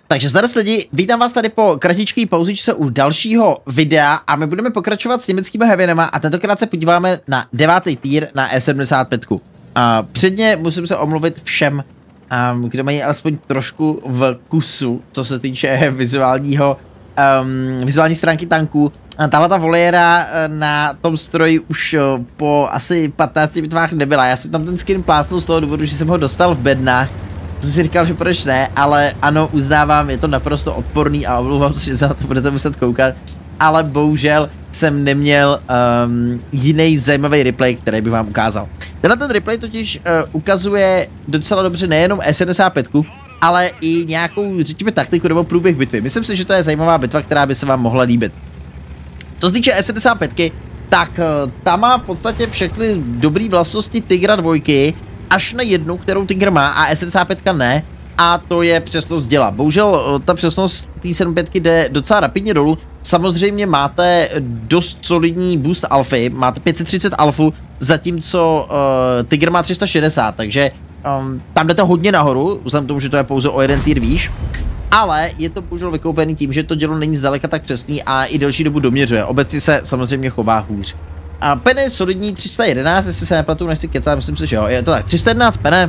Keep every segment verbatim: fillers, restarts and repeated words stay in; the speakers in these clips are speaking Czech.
Takže zdar lidi, vítám vás tady po kratičké pauzičce u dalšího videa a my budeme pokračovat s německými heavinama a tentokrát se podíváme na devátý tier na E sedmdesát pět. A předně musím se omluvit všem, um, kdo mají alespoň trošku v kusu, co se týče vizuálního, um, vizuální stránky tanků. Tahle ta voliéra na tom stroji už po asi patnácti bitvách nebyla. Já jsem tam ten skin plácnul z toho důvodu, že jsem ho dostal v bednách. Jsem si říkal, že proč ne, ale ano, uznávám, je to naprosto odporný a omlouvám se, že za to budete muset koukat. Ale bohužel jsem neměl um, jiný zajímavý replay, který bych vám ukázal. Tenhle ten replay totiž uh, ukazuje docela dobře nejenom E sedmdesát pět, ale i nějakou, řekněme, taktiku nebo průběh bitvy. Myslím si, že to je zajímavá bitva, která by se vám mohla líbit. Co se týče E sedmdesát pět, tak uh, ta má v podstatě všechny dobré vlastnosti Tigra dvojky, až na jednu, kterou Tigr má a E sedmdesát pět ne, a to je přesnost děla. Bohužel ta přesnost té sedmdesát pět jde docela rapidně dolů. Samozřejmě máte dost solidní boost alfy, máte pět set třicet alfu, zatímco uh, Tigr má tři sta šedesát, takže um, tam jdete hodně nahoru, vzhledem k tomu, že to je pouze o jeden tier výš. Ale je to bohužel vykoupený tím, že to dělo není zdaleka tak přesný a i delší dobu doměřuje. Obecně se samozřejmě chová hůř. A pene je solidní tři sta jedenáct, jestli se nepletu, nechci kecat, myslím si, že jo. Je to tak, tři sta jedenáct pene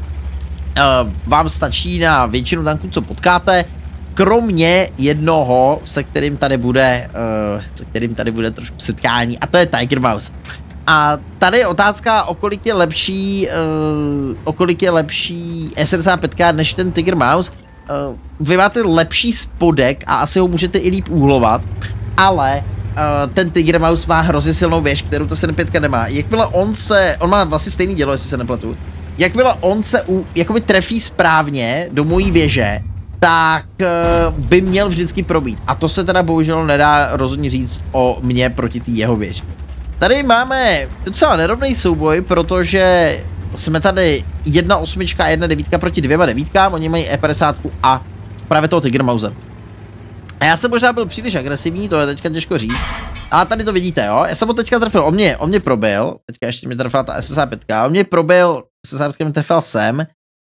uh, vám stačí na většinu tanků, co potkáte. Kromě jednoho, se kterým tady bude, uh, se kterým tady bude trošku setkání, a to je Tiger Mouse. A tady je otázka, o kolik je lepší, uh, o kolik je lepší E sedmdesát pět než ten Tiger Mouse. Uh, vy máte lepší spodek a asi ho můžete i líp úhlovat, ale uh, ten Tiger Mouse má hrozně silnou věž, kterou ta sedmdesát pět nemá. Jakmile on se, on má vlastně stejný dělo, jestli se nepletu, jakmile on se u, jakoby trefí správně do mojí věže, tak uh, by měl vždycky probít. A to se teda bohužel nedá rozhodně říct o mě proti té jeho věži. Tady máme docela nerovný souboj, protože jsme tady jedna osmička a jedna devítka proti dvěma devítkám, oni mají E padesát a právě toho Tiger Mouse. A já jsem možná byl příliš agresivní, to je teďka těžko říct, ale tady to vidíte, jo, já jsem ho teďka trefil, on mě, on mě probil, teďka ještě mě trefila ta E sedmdesát pět, on mě probil, E sedmdesát pět mě trefil sem,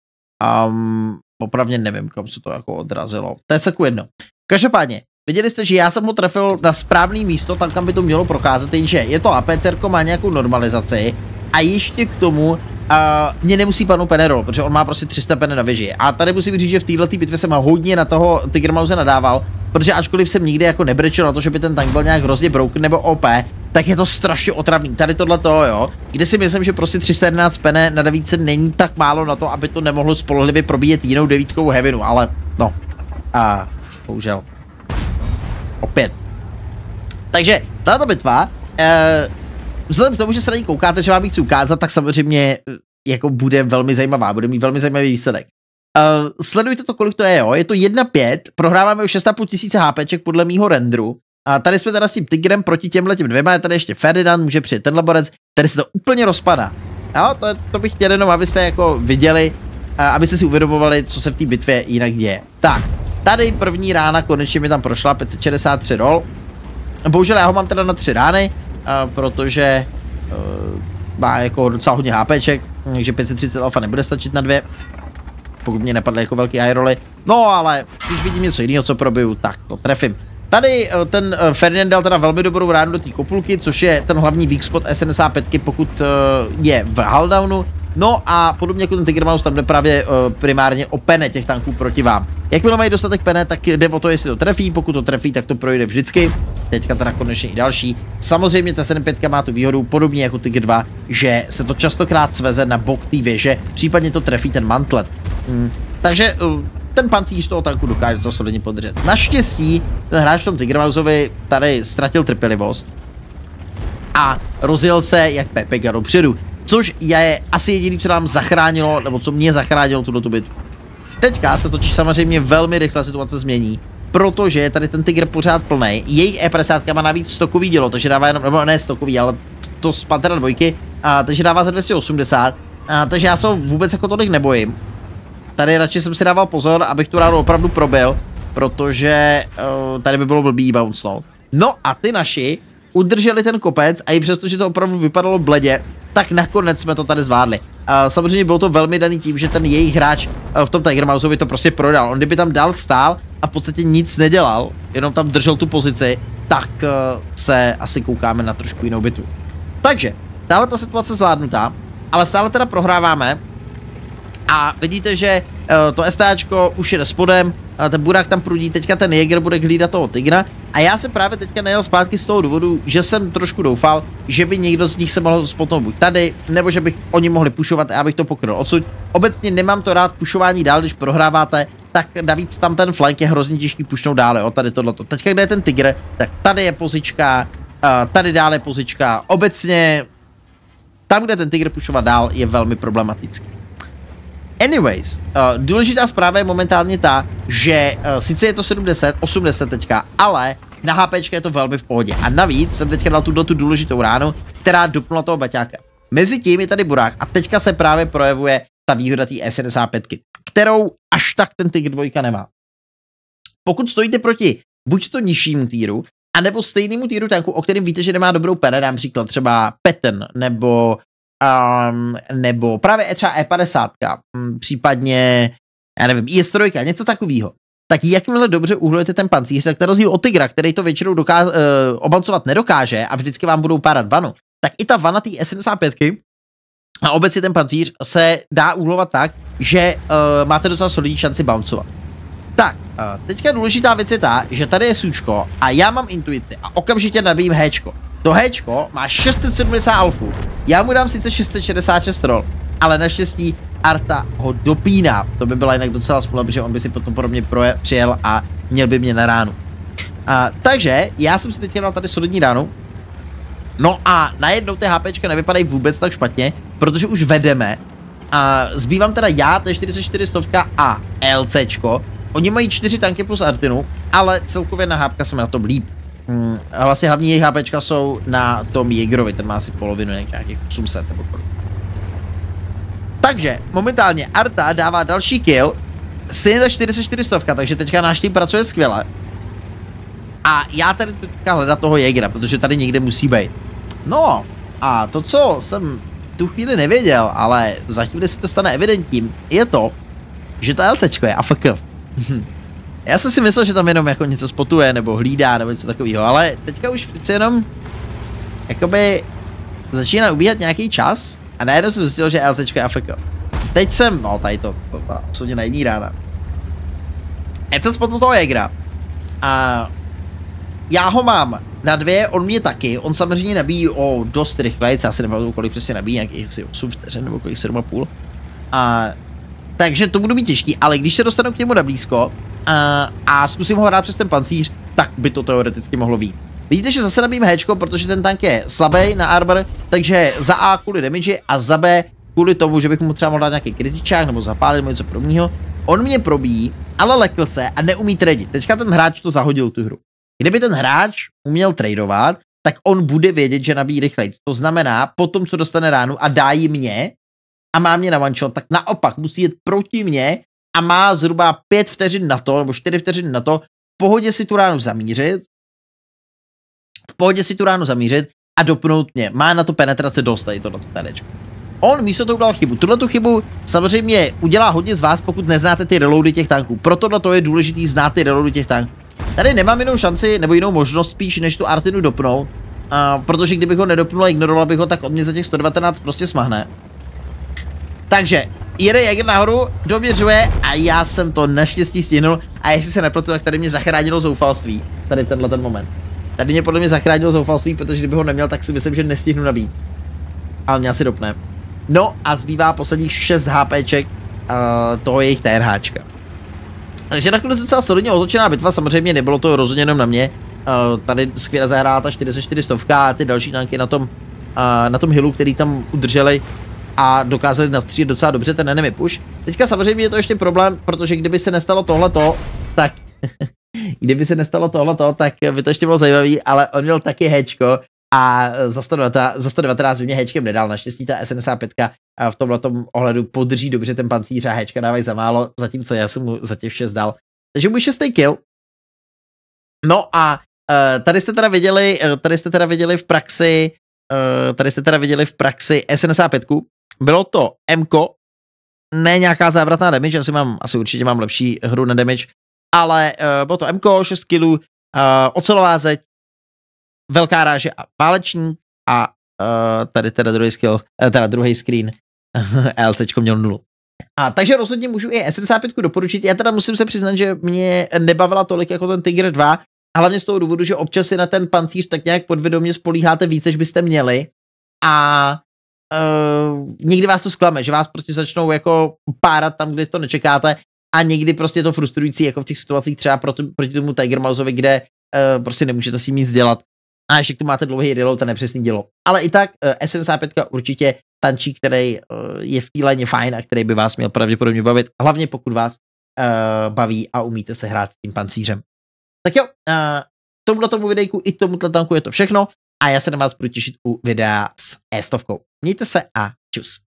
um, opravdu nevím, kam se to jako odrazilo, to je celku jedno. Každopádně, viděli jste, že já jsem ho trefil na správné místo, tam kam by to mělo prokázat, jenže je to APCerko, má nějakou normalizaci a ještě k tomu Uh, mě nemusí padnout penerol, protože on má prostě tři sta pene na věži. A tady musím říct, že v této bitvě jsem hodně na toho Tiger Mouse nadával, protože ačkoliv jsem nikdy jako nebrečel na to, že by ten tank byl nějak hrozně broken nebo O P, tak je to strašně otravný. Tady tohle toho, jo, kde si myslím, že prostě tři sta jedenáct pene na devítce není tak málo na to, aby to nemohlo spolehlivě probíjet jinou devítkou heavinu, ale no, a bohužel. Opět. Takže tato bitva, uh, vzhledem k tomu, že se na ní koukáte, že vám ji chci ukázat, tak samozřejmě jako bude velmi zajímavá, bude mít velmi zajímavý výsledek. Uh, sledujte to, kolik to je, jo, je to jedna pět, prohráváme už šest a půl tisíce HPček podle mýho renderu. A tady jsme teda s tím Tigrem proti těmhle těm dvěma, je tady ještě Ferdinand, může přijet ten laborec, tady se to úplně rozpadá. Jo, to, to bych chtěl jenom, abyste jako viděli, uh, abyste si uvědomovali, co se v té bitvě jinak děje. Tak, tady první rána konečně mi tam prošla, pět set šedesát tři roll. Bohužel já ho mám teda na tři rány, Uh, protože uh, má jako docela hodně HPček, takže pět set třicet alfa nebude stačit na dvě, pokud mě nepadly jako velký high roly. No ale když vidím něco jiného, co probiju, tak to trefím. Tady uh, ten uh, Ferdinand dal teda velmi dobrou ránu do té kopulky, což je ten hlavní weak spot E sedmdesát pět, pokud uh, je v hulldownu. No a podobně jako ten Tiger Mouse, tam jde právě uh, primárně o pene těch tanků proti vám. Jakmile mají dostatek pene, tak jde o to, jestli to trefí, pokud to trefí, tak to projde vždycky. Teďka teda konečně i další. Samozřejmě ta sedmdesát pět má tu výhodu, podobně jako Tiger dva, že se to častokrát sveze na bok té věže, případně to trefí ten mantlet. Hmm. Takže uh, ten pancíř toho tanku dokáže to solidně podržet. Naštěstí ten hráč v tom Tiger Mouseovi tady ztratil trpělivost a rozjel se jak Pepega dopředu. Což je asi jediný, co nám zachránilo, nebo co mě zachránilo tuto bitvu. Teďka se totiž samozřejmě velmi rychle situace změní, protože je tady ten Tiger pořád plný. Její E padesát má navíc stokový dělo, takže dává jenom, nebo ne stokový, ale to z Panthera dvojky, a, takže dává za dvě stě osmdesát, a, takže já se vůbec jako tolik nebojím. Tady radši jsem si dával pozor, abych tu ránu opravdu probil, protože uh, tady by bylo blbý bouncenout. No a ty naši udrželi ten kopec a i přesto, že to opravdu vypadalo bledě, tak nakonec jsme to tady zvládli. Uh, samozřejmě bylo to velmi daný tím, že ten jejich hráč uh, v tom Tiger Mouseovi to prostě prodal. On kdyby tam dál stál a v podstatě nic nedělal, jenom tam držel tu pozici, tak uh, se asi koukáme na trošku jinou bitvu. Takže, tahle ta situace zvládnutá, ale stále teda prohráváme. A vidíte, že uh, to STAčko už jede spodem, uh, ten burák tam prudí, teďka ten Jäger bude hlídat toho Tigra. A já se právě teďka nejel zpátky z toho důvodu, že jsem trošku doufal, že by někdo z nich se mohl spotnout buď tady, nebo že bych oni mohli pušovat a já bych to pokryl odsud. Obecně nemám to rád pušování dál, když prohráváte, tak navíc tam ten flank je hrozně těžký pušnout dále, o tady tohleto. Teďka kde je ten Tiger, tak tady je pozička, uh, tady dále je pozička, obecně tam, kde ten Tiger pušovat dál, je velmi problematický. Anyways, uh, důležitá zpráva je momentálně ta, že uh, sice je to sedmdesát, osmdesát teďka, ale na HPčka je to velmi v pohodě. A navíc jsem teďka dal tuto tu důležitou ránu, která dupnula toho baťáka. Mezi tím je tady burák a teďka se právě projevuje ta výhoda té E sedmdesát pět, kterou až tak ten Tiger dva nemá. Pokud stojíte proti buď to nižšímu týru, anebo stejnému týru tanku, o kterém víte, že nemá dobrou pene, dám příklad třeba Patton, nebo Um, nebo právě třeba E padesát, um, případně, já nevím, I S tři, něco takového. Tak jakmile dobře uhlujete ten pancíř, tak ten rozdíl od Tigra, který to většinou dokáz, uh, obalcovat nedokáže a vždycky vám budou pádat vanu, tak i ta vana té E sedmdesát pět a obecně ten pancíř se dá uhlovat tak, že uh, máte docela solidní šanci bouncovat. Tak, uh, teďka důležitá věc je ta, že tady je Sučko a já mám intuici a okamžitě nabijím Héčko. To Héčko má šest set sedmdesát alfů, já mu dám sice šest set šedesát šest roll, ale naštěstí Arta ho dopíná. To by byla jinak docela spolu, protože on by si potom pro mě proje, přijel a měl by mě na ránu. A, takže já jsem si teď dal tady solidní ránu. No a najednou ty HPčka nevypadají vůbec tak špatně, protože už vedeme. A zbývám teda já, to je čtyřicet čtyři stovka a LCčko. Oni mají čtyři tanky plus Artinu, ale celkově na hápka jsme na tom líp. Hmm, a vlastně hlavní jejich HPčka jsou na tom Jägerovi, ten má asi polovinu, nějakých osm set nebo kolik. Takže momentálně Arta dává další kill, stejně ta čtyřicet čtyři stovka, takže teďka náš tým pracuje skvěle. A já tady teďka hledat toho Jägera, protože tady někde musí být. No a to, co jsem tu chvíli nevěděl, ale za chvíli si to stane evidentním, je to, že to LCčko je A F K. Já jsem si myslel, že tam jenom jako něco spotuje, nebo hlídá, nebo něco takového, ale teďka už přece jenom jakoby začíná ubíhat nějaký čas a najednou jsem zjistil, že LCčko je A F K. Teď jsem, no tady to, to byla absolutně naivní rána. Teď jsem spotnul toho Jägera a já ho mám na dvě, on mě taky, on samozřejmě nabíjí o dost rychleji, já si nevím, kolik přesně nabíjí, nějakých asi osm vteřin nebo kolik sedm a půl. A takže to budu mít těžký, ale když se dostanu k němu na blízko a, a zkusím ho hrát přes ten pancíř, tak by to teoreticky mohlo být. Vidíte, že zase nabijím Héčko, protože ten tank je slabý na armor, takže za A kvůli damage a za B kvůli tomu, že bych mu třeba mohl dát nějaký kritičák nebo zapálit nebo něco podobného. On mě probíjí, ale lekl se a neumí tradit. Teďka ten hráč to zahodil tu hru. Kdyby ten hráč uměl tradovat, tak on bude vědět, že nabíjí rychleji. To znamená, potom co dostane ránu a dá ji mě a má mě na one shot, tak naopak musí jít proti mně a má zhruba pět vteřin na to, nebo čtyři vteřiny na to, v pohodě si tu ránu zamířit, v pohodě si tu ránu zamířit a dopnout mě. Má na to penetrace dost, tady tohleto tadečko. On místo toho udělal chybu. Tuhle tu chybu samozřejmě udělá hodně z vás, pokud neznáte ty reloady těch tanků. Proto to je důležitý znát ty reloady těch tanků. Tady nemám jinou šanci, nebo jinou možnost spíš, než tu Artinu dopnout, uh, protože kdybych ho nedopnul a ignoroval bych ho, tak on mě za těch sto devatenáct prostě smahne. Takže jede Jäger nahoru, doměřuje a já jsem to naštěstí stihnul a jestli se nepletu, tak tady mě zachránilo zoufalství. Tady v tenhle ten moment. Tady mě podle mě zachránilo zoufalství, protože kdyby ho neměl, tak si myslím, že nestihnu nabít. Ale mě asi dopne. No a zbývá posledních šest HPček uh, toho jejich TRHčka. Takže nakonec docela solidně otočená bitva, samozřejmě nebylo to rozhodně jenom na mě. Uh, tady skvěle zahrála ta čtyřicet čtyři stovka a ty další tanky na tom, uh, na tom hillu, který tam udrželi a dokázali nastřílet docela dobře ten enemy push. Teďka samozřejmě je to ještě problém, protože kdyby se nestalo tohleto, tak kdyby se nestalo tohleto, tak by to ještě bylo zajímavý, ale on měl taky Héčko a za sto devatenáct by mě Héčkem nedal. Naštěstí ta S sedmdesát pět v tomhletom ohledu podrží dobře ten pancíř a Héčka dávají za málo, zatímco já jsem mu za těch šest dal. Takže můj šestý kill. No a uh, tady jste teda viděli, tady jste teda viděli v praxi tady jste teda viděli v praxi S sedmdesát pět. Bylo to M-ko, ne nějaká závratná damage, asi mám, asi určitě mám lepší hru na damage, ale uh, bylo to M-ko, šest kilů, uh, ocelová zeď, velká ráže a válečník a uh, tady teda druhý skill, uh, teda druhý screen, LCčko měl nulu. A takže rozhodně můžu i S sedmdesát pět doporučit. Já teda musím se přiznat, že mě nebavila tolik jako ten Tiger dva, a hlavně z toho důvodu, že občas si na ten pancíř tak nějak podvědomě spolíháte víc, než byste měli a uh, někdy vás to zklame, že vás prostě začnou jako párat tam, kde to nečekáte a někdy prostě je to frustrující jako v těch situacích třeba proti, proti tomu Tiger Mouseovi, kde uh, prostě nemůžete si nic dělat a ještě tu máte dlouhý reload a nepřesný dělo. Ale i tak uh, S sedmdesát pět určitě tančí, který uh, je v té léně fajn a který by vás měl pravděpodobně bavit, hlavně pokud vás uh, baví a umíte se hrát s tím pancířem. Tak jo, uh, tomuhle tomu videjku i tomuhle tanku je to všechno a já se na vás budu těšit u videa s e-stovkou. Mějte se a čus.